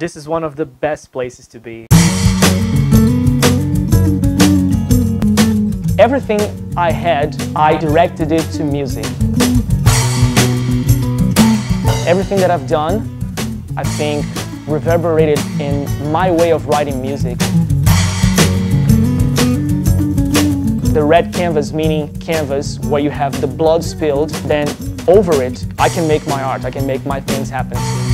This is one of the best places to be. Everything I had, I directed it to music. Everything that I've done, I think, reverberated in my way of writing music. The red canvas, meaning canvas where you have the blood spilled, then over it, I can make my art, I can make my things happen.